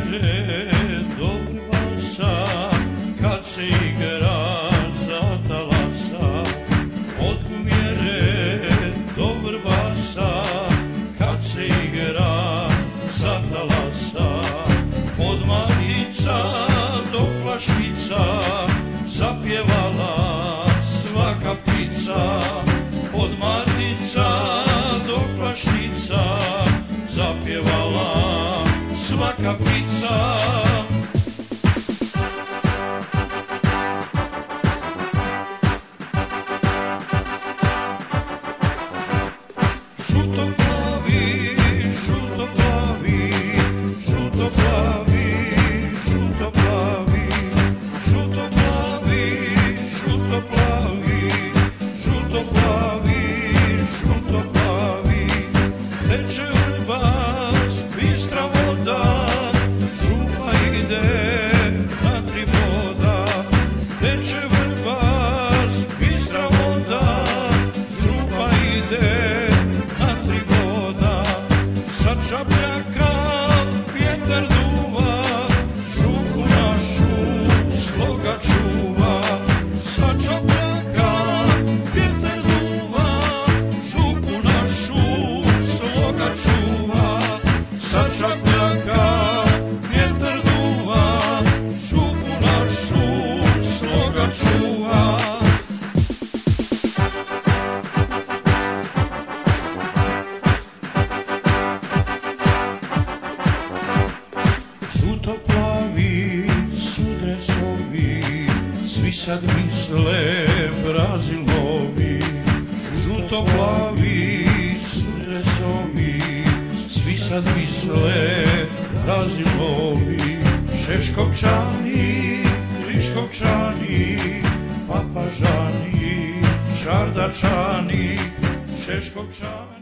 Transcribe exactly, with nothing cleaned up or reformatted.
mire do Vrbasa, kad se igra za talasa. Od Mjere do Vrbasa, kad se igra za talasa. Od Marica do Plaštica, zapjevala svaka ptica. Od Marica do Plaštica, zapjevala svaka ptica. Žuto-plavi, žuto-plavi, žuto-plavi, žuto-plavi, žuto-plavi, žuto-plavi, žuto-plavi, žuto-plavi. Teče Vrbas, bistra voda, župa ide na tri boda. Teče Vrbas, bistra voda, župa ide na tri boda. Sa Čapljaka vjetar duva, župu našu sloga čuva. Sa Čapljaka vjetar duva, župu našu sloga čuva. Sa Čapljaka vjetar duva, župu našu sloga čuva. Žuto-plavi su dresovi, svi sad misle Brazilovi. Žuto-plavi su dresovi, svi sad misle Brazilovi. Šeškovčani, Kriškovčani, Papažani, Čardačani, Šeškovčani.